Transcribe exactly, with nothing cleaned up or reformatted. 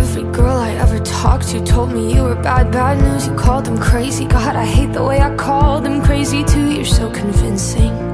Every girl I ever talked to told me you were bad, bad news. You called them crazy. God, I hate the way I called them crazy too. You're so convincing.